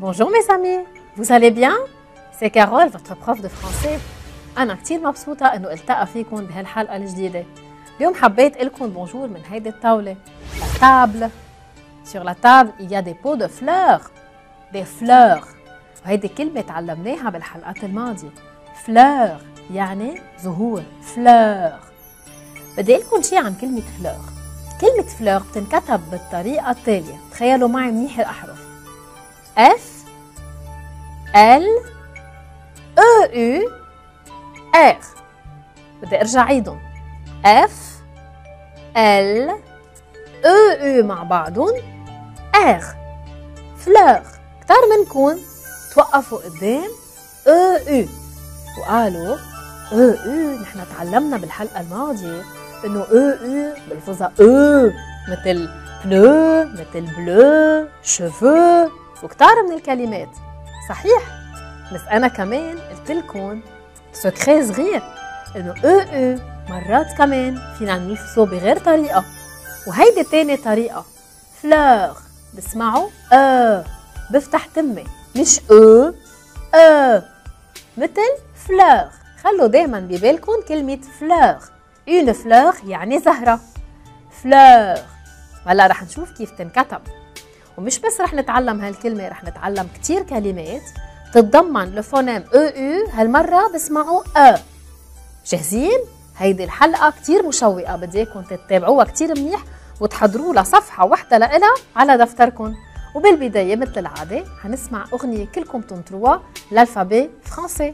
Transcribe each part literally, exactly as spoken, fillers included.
Bonjour mes amis, vous allez bien? C'est Carole, votre prof de français. أنا كتير مبسوطة إنه التقى فيكم بهالحلقة الجديدة. اليوم حبيت لكم بونجور من هيدي الطاولة. La table. Sur la table, il y a des pots de fleurs. Des fleurs. وهيدي كلمة تعلمناها بالحلقات الماضية. Fleur يعني زهور. Fleur. بدي لكم شيء عن كلمة fleur. كلمة fleur بتنكتب بالطريقة التالية. تخيلوا معي منيح الأحرف. F L E U R. بدي ارجع عيدهم. F L E U مع بعضهم R. فلور. كتار منكم توقفوا قدام E U وقالوا E U. نحن تعلمنا بالحلقة الماضية انه E U بلفظها E مثل بلو مثل بلو شيفو وكتار من الكلمات. صحيح، بس أنا كمان قلت لكم سكري صغير إنه أو أو مرات كمان فينا نلفظه بغير طريقة، وهيدي تاني طريقة. فلور بسمعوا أ بفتح تمي مش أو أ مثل فلور. خلوا دايما ببالكم كلمة فلور. اون فلور يعني زهرة. فلور. هلا رح نشوف كيف تنكتب، ومش بس رح نتعلم هالكلمة، رح نتعلم كتير كلمات تتضمن الفونيم او او. هالمرة بسمعوا ا. جاهزين؟ هيدي الحلقة كتير مشوقة، بدي اياكم تتابعوها كتير منيح وتحضروا لها صفحة وحدة لإلها على دفتركم. وبالبداية مثل العادة هنسمع أغنية كلكم تنطروها l'alphabet français.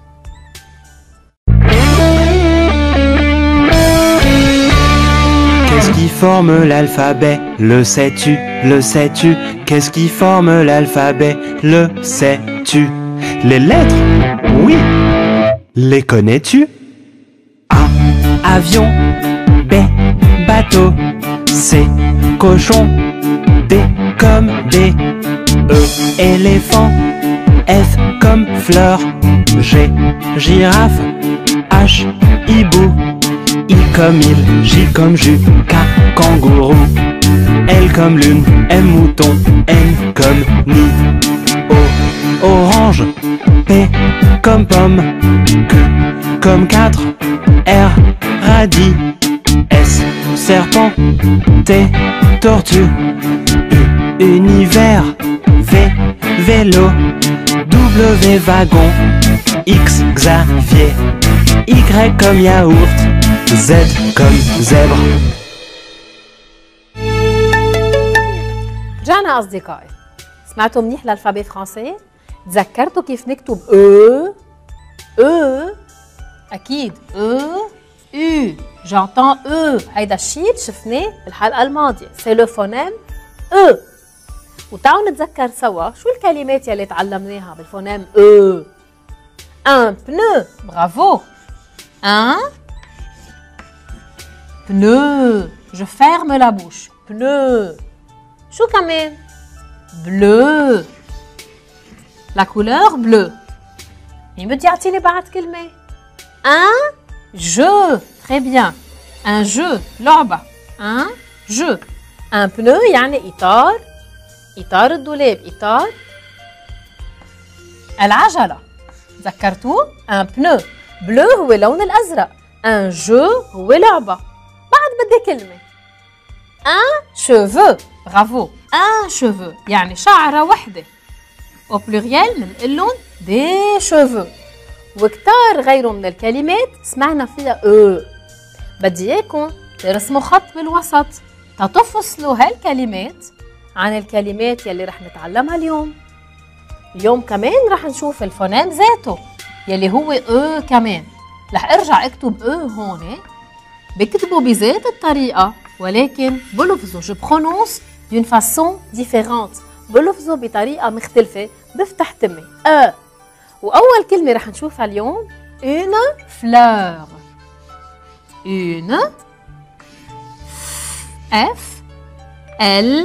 Qu'est-ce qui forme l'alphabet? Le sais-tu? Le sais-tu? Qu'est-ce qui forme l'alphabet? Le sais-tu? Les lettres? Oui. Les connais-tu? A. Avion. B. Bateau. C. Cochon. D. Comme D. E. Éléphant. F. Comme fleur. G. Girafe. H. Hibou. I comme il, J comme jus, K kangourou, L comme lune, M mouton, N comme nid, O orange, P comme pomme, Q comme quatre, R radis, S serpent, T tortue, U univers, V vélo, W wagon, X Xavier, Y comme yaourt, Z comme zèbre. رجعنا أصدقائي. سمعتوا منيح الألفابي فرنسي؟ تذكرتوا كيف نكتب أو؟ أو أكيد أو أو. جانتون أو. هيدا الشيء شفناه بالحلقة الماضية. سي لو فونيم أو. وتعالوا نتذكر سوا شو الكلمات يلي تعلمناها بالفونيم أو. ان بنو. برافو. ان pneu. Je ferme la bouche. Pneu. شو كمان؟ bleu. La couleur bleue. مين بدي يعطيني بعد كلمة؟ un jeu. Très bien. Un jeu. لعبة. un jeu. un pneu يعني إطار. إطار الدولاب. إطار العجلة. تذكرتوا؟ un pneu. bleu هو اللون الأزرق. un jeu هو لعبة. بدي كلمة un cheveu. برافو. un cheveu يعني شعرة وحدة. au pluriel بنقلن des cheveux. وكتار غيره من الكلمات سمعنا فيها او. بدي اياكم ترسموا خط بالوسط تتفصلوا هالكلمات عن الكلمات يلي رح نتعلمها اليوم. اليوم كمان رح نشوف الفونيم ذاته يلي هو او كمان. رح ارجع اكتب او هون، بكتبوا بذات الطريقة ولكن بلفظوا. جو برونونس دون فاسون ديفيرونت. بلفظوا بطريقة مختلفة. بفتح تمي أ. وأول كلمة رح نشوفها اليوم une fleur. une F L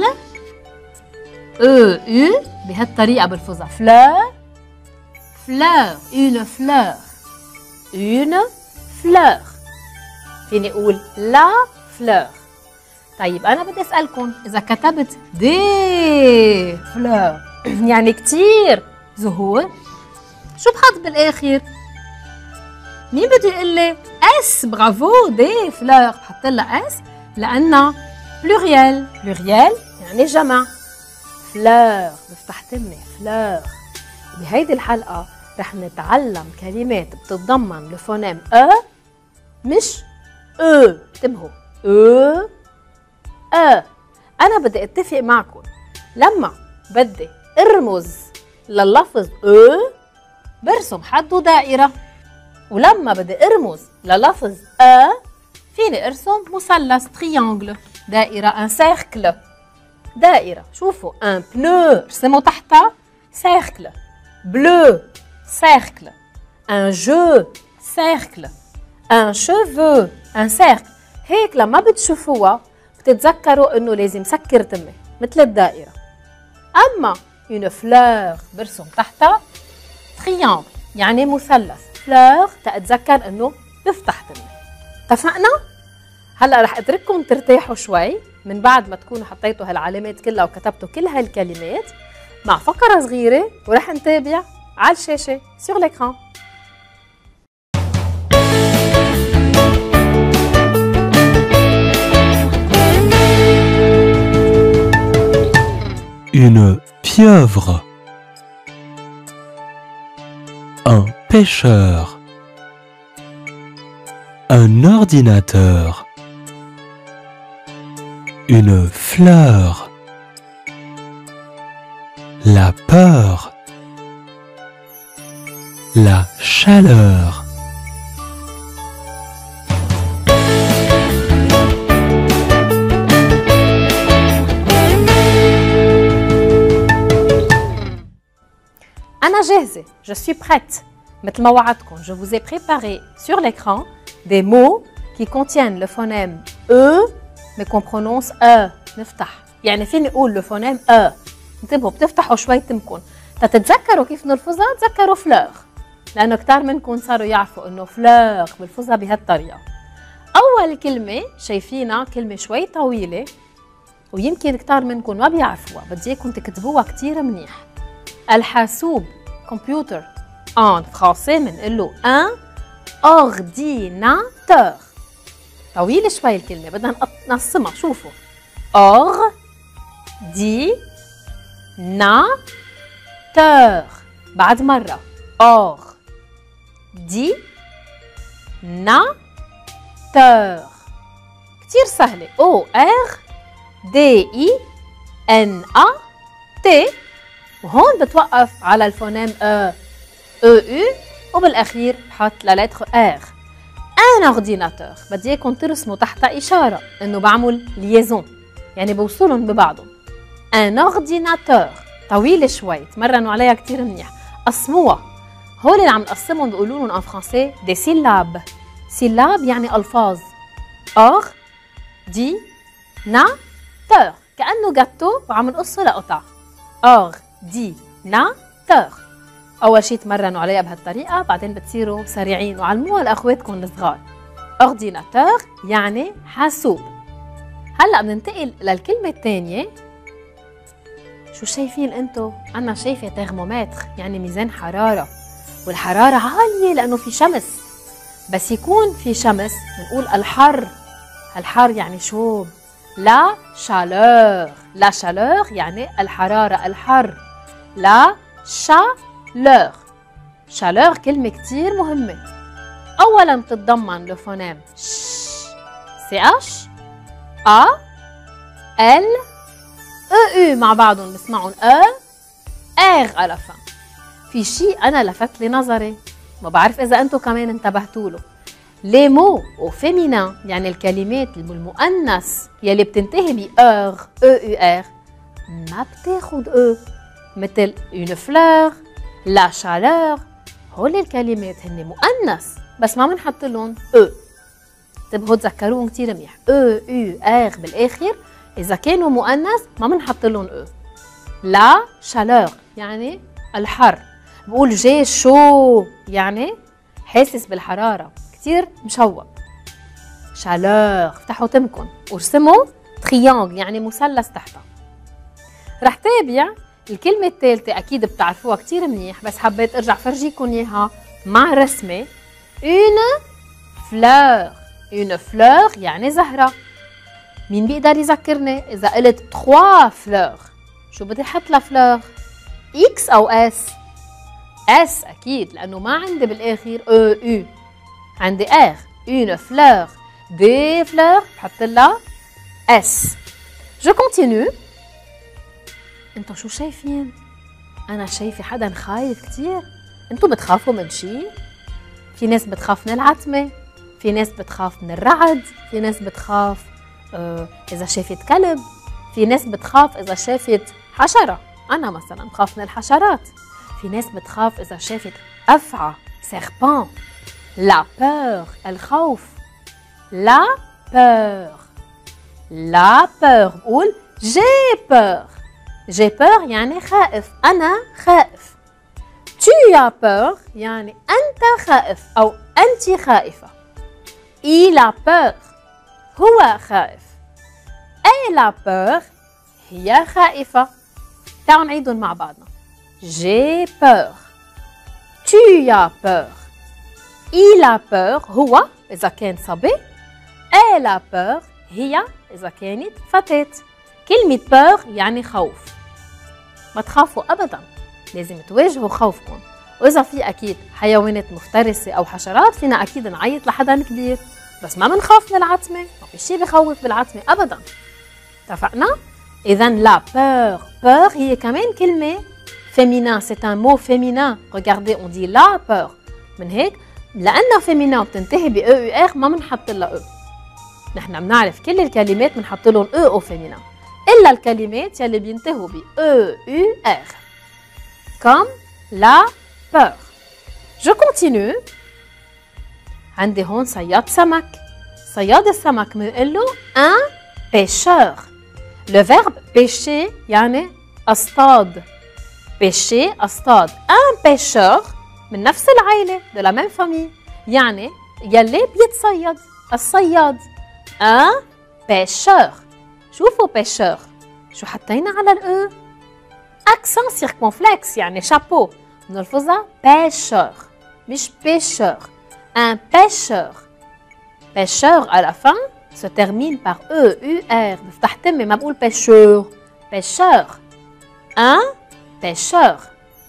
E U. بهالطريقة بلفظها fleur fleur. une fleur. une fleur. فيني أقول لا فلور. طيب أنا بدي أسألكم إذا كتبت دي فلور يعني كتير زهور. شو بحط بالاخر؟ مين بده يقول لي؟ اس. برافو، دي فلور. بحط لها اس لانها بلوريال. بلوريال يعني جمع. فلور بفتح تمي فلور. بهيدي الحلقه رح نتعلم كلمات بتتضمن الفونيم ا مش او. انتبهوا، او ا. انا بدي اتفق معكم لما بدي ارمز لللفظ او برسم حده دائره، ولما بدي ارمز للفظ ا فيني ارسم مثلث تريانجل. دائره ان سيركل. دائره. شوفوا ان بنو ارسموا تحتها سيركل. بلو سيركل. ان جو سيركل. ان شوفو ان سيركل. هيك لما بتشوفوها بتتذكروا انه لازم سكر تمي مثل الدائره. اما اون فلور برسم تحتها تريانجل يعني مثلث. فلور تتذكر انه بفتح تمي. اتفقنا؟ هلا رح اترككم ترتاحوا شوي من بعد ما تكونوا حطيتوا هالعلامات كلها وكتبتوا كل هالكلمات مع فقره صغيره، ورح نتابع على الشاشه sur l'écran. Une pieuvre. Un pêcheur. Un ordinateur. Une fleur. La peur. La chaleur. أنا جاهزة. Je suis prête. مثل ما وعدتكم je vous ai préparé sur l'écran des mots qui contiennent le phonème E mais qu'on prononce E. نفتح. يعني فيني أقول le phonème E. انتبهوا بتفتحوا شوي تمكن. تتذكروا كيف نلفظها؟ تذكروا فلور. لأنه كتار منكم صاروا يعرفوا إنه فلور بلفظها بهالطريقة. أول كلمة شايفينها كلمة شوي طويلة ويمكن كتار منكم ما بيعرفوها، بدي إياكم تكتبوها كتير منيح. الحاسوب كمبيوتر. en français بنقول له un ordinateur. طويلة شوي الكلمة بدنا نقسمها. شوفوا or دي نا تور. بعد مرة or دي نا تور. كتير سهلة. او ار دي اي ان ا تي، وهون بتوقف على الفونيم ا او يو وبالاخير بحط لا لتر ار. ان اورديناتور بدي اياكم ترسموا تحتها اشاره انه بعمل ليزون يعني بوصلهم ببعضهم. ان اورديناتور طويله شوي تمرنوا عليها كتير منيح. قسموها. هول اللي عم نقسمهم بيقولوا لهم ان فرنسي دي سيلاب. سيلاب يعني الفاظ. اور دي نا تور كانه جاتو وعم نقصه لقطع. اور دي نا تور. اول شيء تمرنوا عليها بهالطريقه بعدين بتصيروا سريعين وعلموها لاخواتكم الصغار. اورديناتور يعني حاسوب. هلا بننتقل للكلمه الثانيه. شو شايفين انتو؟ انا شايفه ترمومتر يعني ميزان حراره، والحراره عاليه لانه في شمس. بس يكون في شمس بنقول الحر. الحر يعني شوب. لا شالور. لا شالور يعني الحراره الحر. لا شالور. شالور كلمه كتير مهمه. اولا بتتضمن لو فونيم ش سي اش ا ال او او مع بعضهم بسمعهم ا ار على فم. في شيء انا لفت لي نظري ما بعرف اذا انتم كمان انتبهتوا له. لي مو او فيمينا يعني الكلمات المؤنث يلي بتنتهي ب ار او او ار ما بتاخد او، مثل اون فلور لا شالور. هول الكلمات هن مؤنث بس ما بنحط لهم او. انتبهوا تذكروهم كثير منيح. او او ار بالاخر اذا كانوا مؤنث ما بنحط لهم او. لا شالور يعني الحر. بقول جاي شو يعني حاسس بالحراره كثير مشوق. شالور افتحوا تمكن وارسموا تريانجل يعني مثلث تحتها. رح تابع الكلمة الثالثة أكيد بتعرفوها كتير منيح، بس حبيت أرجع فرجيكم إياها مع رسمة. une fleur. une fleur يعني زهرة. مين بيقدر يذكرني إذا قلت trois fleurs؟ شو بدي أحط لفلور؟ إكس أو إس؟ إس أكيد، لأنه ما عندي بالآخر أو يو، عندي إر. une fleur. des fleurs بحط لها إس. je continue. انتو شو شايفين؟ أنا شايفة حدا خايف كتير. انتو بتخافوا من شي؟ في ناس بتخاف من العتمة، في ناس بتخاف من الرعد، في ناس بتخاف آه إذا شافت كلب، في ناس بتخاف إذا شافت حشرة. أنا مثلا بخاف من الحشرات. في ناس بتخاف إذا شافت أفعى serpent. la peur الخوف. la peur. la peur بقول j'ai peur. j'ai peur يعني خائف، أنا خائف. tu as peur يعني أنت خائف أو أنت خائفة. il a peur هو خائف. elle a peur هي خائفة. تعالوا نعيدهم مع بعضنا. j'ai peur. tu as peur. il a peur هو إذا كان صبي. elle a peur هي إذا كانت فتاة. كلمة peur يعني خوف. ما تخافوا أبداً، لازم تواجهوا خوفكم. وإذا في أكيد حيوانات مفترسة أو حشرات فينا أكيد نعيط لحدا كبير، بس ما بنخاف من العتمة، ما في شي بخوف بالعتمة أبداً. اتفقنا؟ إذا لا peur. peur هي كمان كلمة féminin. c'est un mot féminin. regardez on dit la peur. من هيك لأنها féminin وبتنتهي ب e u r ما بنحط لها e. نحن بنعرف كل الكلمات بنحط لهم e au féminin إلا الكلمات يلي بينتهوا ب e u r comme la peur. je continue. عندي هون صياد سمك. صياد السمك بنقول له un pêcheur. le verbe pêcher يعني اصطاد. pêcher اصطاد. un pêcheur من نفس العائلة de la même famille يعني يلي بيتصيد، الصياد. un pêcheur. شوفوا pêcheur شو حطينا على الأو؟ accent circonflexe يعني شابو، بنلفظها pêcheur مش pêcheur. un pêcheur. pêcheur à la fin se termine par e u r. بفتح تمي ما بقول pêcheur. pêcheur. un pêcheur.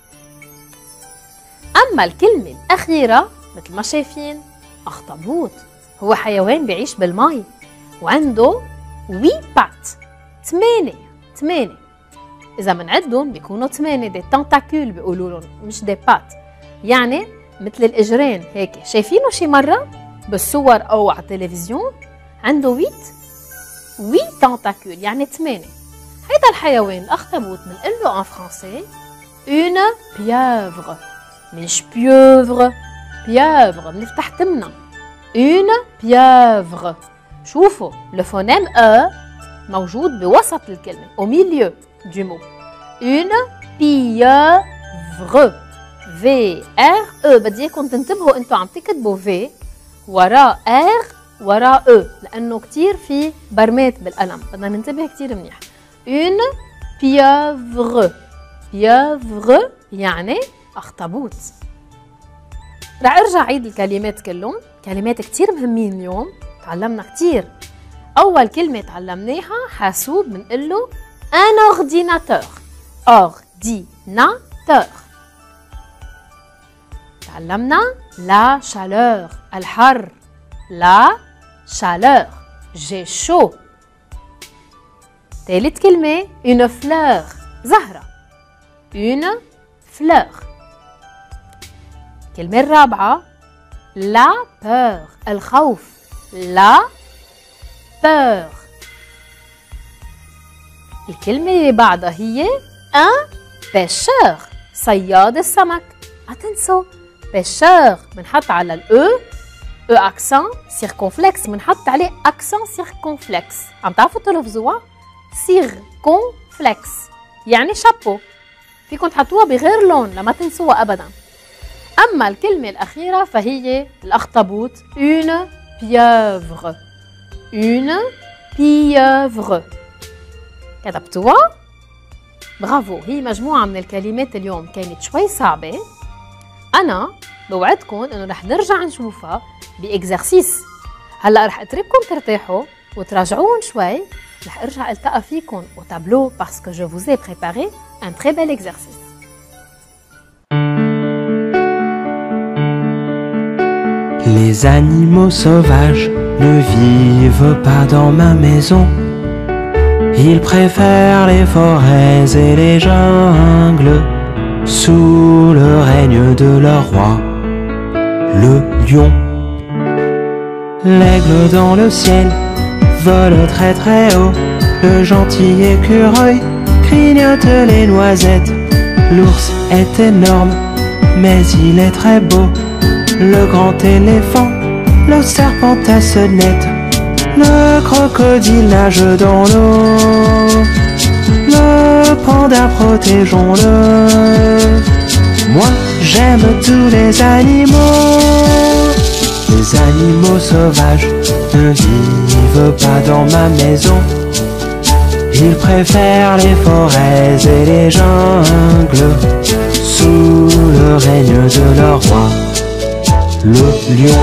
أما الكلمة الأخيرة مثل ما شايفين أخطبوط. هو حيوان بيعيش بالماء وعنده وي بات. ثمانية ثمانية. إذا منعدهم بيكونوا ثمانية. دي تنتاكول بيقولوا لهم مش دي بات، يعني مثل الإجرين هيك. شايفينه شي مرة بالصور أو على التلفزيون؟ عنده ويت وي تنتاكول يعني ثمانية. هيدا الحيوان الأخطبوط بنقول له ان فرونسي اون بيافغ مش بيوفغ. بيافغ بنفتح تمنا. اون بيافغ. شوفوا الفونيم أ موجود بوسط الكلمة au milieu du mot. une pieuvre. في ار او. بدي اياكم تنتبهوا انتوا عم تكتبوا في وراء ار وراء او لانه كتير في برمات بالقلم، بدنا ننتبه كتير منيح. une pieuvre. pieuvre يعني اخطبوط. رح ارجع عيد الكلمات كلهم، كلمات كتير مهمين اليوم، تعلمنا كتير. أول كلمة تعلمناها حاسوب بنقول له un ordinateur. ordinateur. تعلمنا la chaleur الحر. la chaleur. j'ai chaud. ثالث كلمة une fleur زهرة. une fleur. الكلمة الرابعة la peur الخوف. la peur. الكلمة اللي بعدها هي un pêcheur صياد السمك. ما تنسوا pêcheur بنحط على الأو أو accent circonflexe، بنحط عليه accent circonflexe. عم تعرفوا تلفظوها؟ circonflexe يعني شابو. فيكم تحطوها بغير لون لما تنسوها أبدا. أما الكلمة الأخيرة فهي الأخطبوط une pieuvre. une pieuvre. كتبتوها؟ برافو، هي مجموعة من الكلمات اليوم كانت شوي صعبة. أنا بوعدكم إنه رح نرجع نشوفها بإكزرسيس. هلأ رح أترككم ترتاحوا وتراجعون شوي، رح أرجع ألتقى فيكم au tableau parce que je vous ai préparé un très bel exercice. Les animaux sauvages ne vivent pas dans ma maison. Ils préfèrent les forêts et les jungles, sous le règne de leur roi, le lion. L'aigle dans le ciel vole très très haut. Le gentil écureuil grignote les noisettes. L'ours est énorme, mais il est très beau. Le grand éléphant, le serpent à sonnette. Le crocodile nage dans l'eau. Le panda, protégeons-le. Moi, j'aime tous les animaux. Les animaux sauvages ne vivent pas dans ma maison. Ils préfèrent les forêts et les jungles, sous le règne de leur roi, le lion.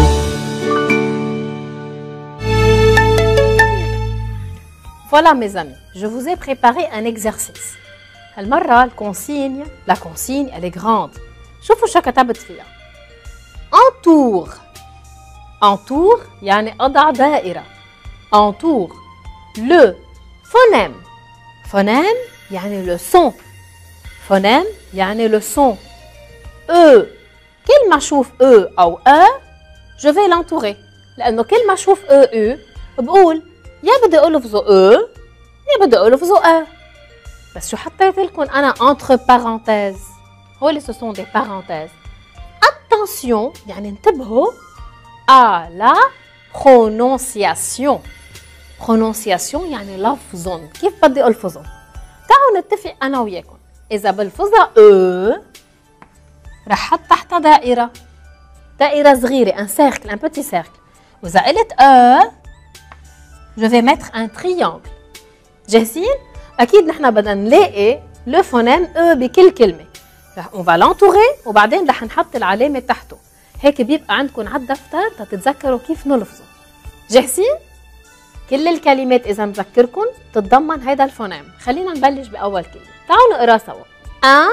Voilà mes amis, je vous ai préparé un exercice. هالمرة الكونسيgne, la consigne, elle est grande. شوفوا شو كتبت فيها. Entoure. Entoure يعني أضع دائرة. Entoure. Le phonème. Phonème يعني le son. Phonème يعني le son. E. كل ما أشوف E أو أ je vais l'entourer. لأنه كل ما أشوف E U بقول يا بدي ألفظه E يا بدي ألفظه أ. بس شو حطيت لكم أنا entre parenthèses. هولي ce sont des parenthèses. Attention يعني انتبهوا à la prononciation. prononciation يعني لفظهم كيف بدي ألفظهم. تعالوا نتفق أنا وياكم إذا بلفظها E رح حط تحتها دائرة دائرة صغيرة un cercle un petit cercle. وإذا قلت E je vais mettre un triangle. جاهزين؟ أكيد نحن بدنا نلاقي le phonème E بكل كلمة. on va l'entourer وبعدين رح نحط العلامة تحته. هيك بيبقى عندكم على الدفتر تتذكروا كيف نلفظه. جاهزين؟ كل الكلمات إذا مذكركم تتضمن هيدا الفونيم. خلينا نبلش بأول كلمة. تعالوا نقرا سوا. un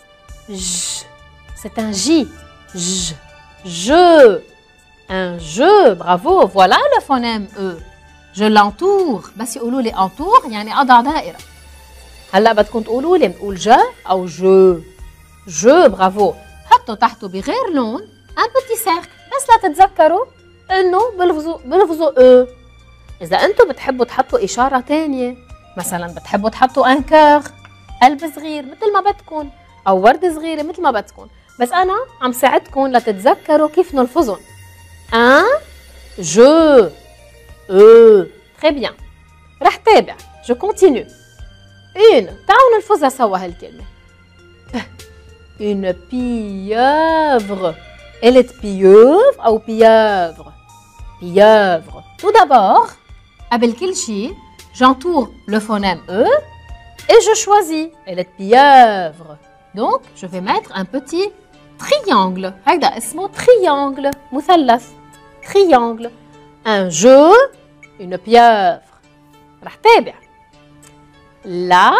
j. C'est un J. J. Je. Un je. Bravo. Voilà le phonème E. Je l'entoure. بس يقولوا لي entoure يعني أضع دائرة. هلا بدكم تقولوا لي بنقول ج أو جو. جو. برافو. حطوا تحته بغير لون un petit cercle بس لا تتذكروا إنه بلفظوا بلفظوا E. إذا أنتم بتحبوا تحطوا إشارة تانية مثلا بتحبوا تحطوا ان كور قلب صغير مثل ما بدكم أو وردة صغيرة مثل ما بدكم. بس أنا عم ساعدكم لتتذكروا كيف نلفظهم. un je E. Très bien. رح تابع. Je continue. une. تعالوا نلفظها سوا هالكلمة. une pieuvre. Elle est pieuvre أو pieuvre. Pieuvre. Tout d'abord, قبل كل شيء, j'entoure le phonème E et je choisis. Elle est pieuvre. Donc, je vais mettre un petit triangle. هيدا اسمه triangle. مثلث. Triangle. Un jeu, une pieuvre. رح تابع. La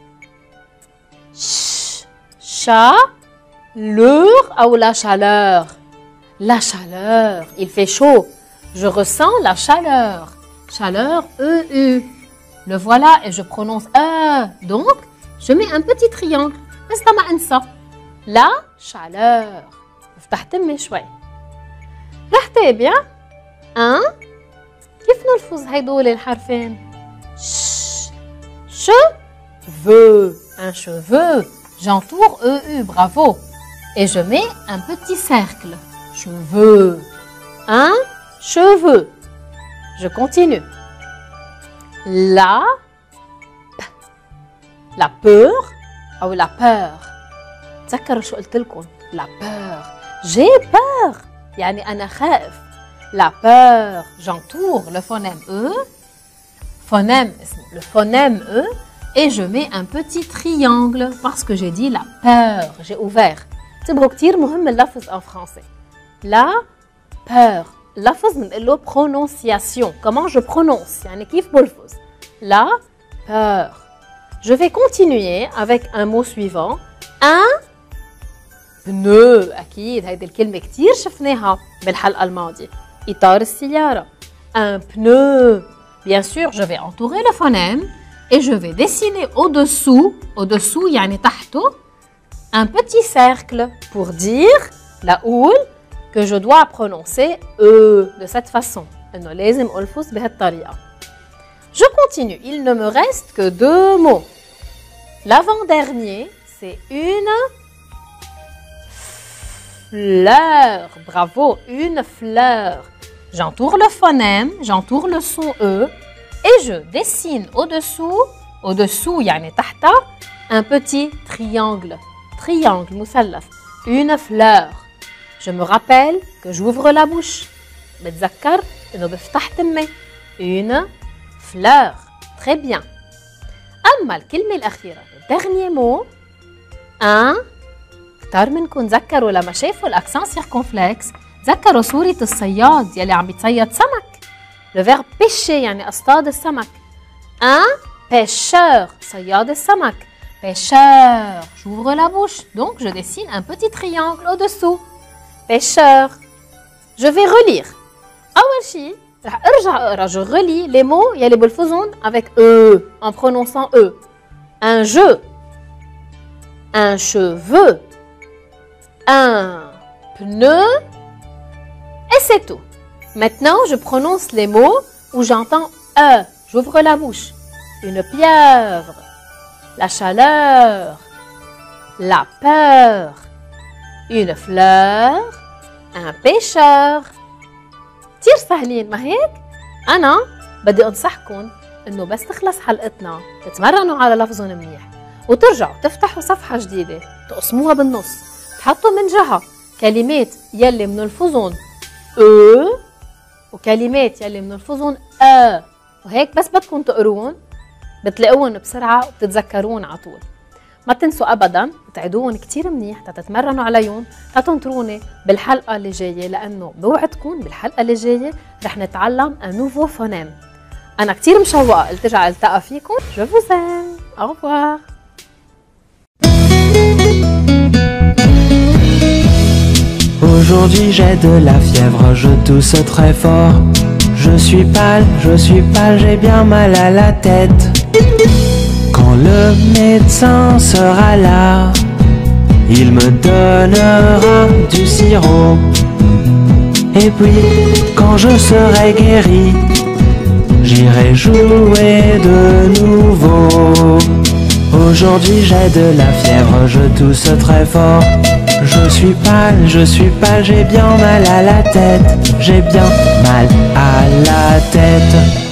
chaleur ou la chaleur. La chaleur. Il fait chaud. Je ressens la chaleur. Chaleur, E U. Le voilà et je prononce E. Donc, je mets un petit triangle. بس ما انسى. La chaleur. افتح تمي شوي. رح تابع. un. كيف نلفظ هيدول الحرفين؟ ش. cheveux. Un cheveu. J'entoure E U. Bravo. Et je mets un petit cercle. Cheveux. Un cheveu. Je continue. La. La peur ou la peur. تذكروا شو قلت لكم. La peur. J'ai peur. يعني أنا خائف. La peur. J'entoure le phonème E. Phonème, le phonème E. et je mets un petit triangle parce que j'ai dit la peur, j'ai ouvert. تبقوا كتير مهم اللفظ en français. La peur. لفظ بنقول له prononciation. Comment je prononce يعني كيف بلفظ. La peur. Je vais continuer avec un mot suivant. Un pneu. أكيد هيدي الكلمة كتير شفناها بالحلقة الماضية. إطار السيارة. Un pneu. Bien sûr, je vais entourer le phonème et je vais dessiner au-dessous, au-dessous يعني تحته, un petit cercle pour dire la houle que je dois prononcer E de cette façon. إنه لازم ألفظ بهالطريقة. Je continue. Il ne me reste que deux mots. L'avant-dernier, c'est une fleur. Bravo, une fleur. J'entoure le phonème, j'entoure le son E et je dessine au-dessous, au-dessous, يعني تحت, un petit triangle. Triangle, مثلث. Une fleur. Je me rappelle que j'ouvre la bouche. بتذكر إنه بفتح تمي. Une fleur. Très bien. أما الكلمة الأخيرة, le dernier mot, un, كتار منكم تذكروا لما شافوا الأكسان سيركونفلكس تذكروا صورة الصياد يلي عم يتصيد سمك. Le verbe pêcher يعني اصطاد السمك. Un pêcheur, صياد السمك. Pêcheur, j'ouvre la bouche, donc je dessine un petit triangle au-dessous. Pêcheur. Je vais relire. أول شيء رح أرجع أقرأ. Je relis les mots يلي بلفظهم avec E, en prononçant E. Un jeu. Un cheveu. Un pneu. Et c'est tout. Maintenant, je prononce les mots où j'entends E. J'ouvre la bouche. Une pieuvre. La chaleur. La peur. Une fleur. Un pêcheur. كتير سهلين ما هيك؟ أنا بدي أنصحكم إنه بس تخلص حلقتنا تتمرنوا على لفظهم منيح وترجعوا تفتحوا صفحة جديدة تقسموها بالنص تحطوا من جهة كلمات يلي منلفظهم أو وكلمات يلي منلفظهم أ وهيك بس بدكم تقروهم بتلاقوهم بسرعة وبتتذكرون على طول. ما تنسوا أبداً تعيدوهم كتير منيح تتمرنوا عليهم تتنطروني بالحلقة اللي جاية لأنه بوعدكم بالحلقة اللي جاية رح نتعلم un nouveau phonème. أنا كتير مشوقة الترجع التقى فيكم. Je vous aime. Au revoir. Aujourd'hui j'ai de la fièvre, je tousse très fort. Je suis pâle, je suis pâle, j'ai bien mal à la tête. Quand le médecin sera là, il me donnera du sirop. Et puis, quand je serai guéri, j'irai jouer de nouveau. Aujourd'hui j'ai de la fièvre, je tousse très fort. Je suis pâle, je suis pâle, j'ai bien mal à la tête. J'ai bien mal à la tête.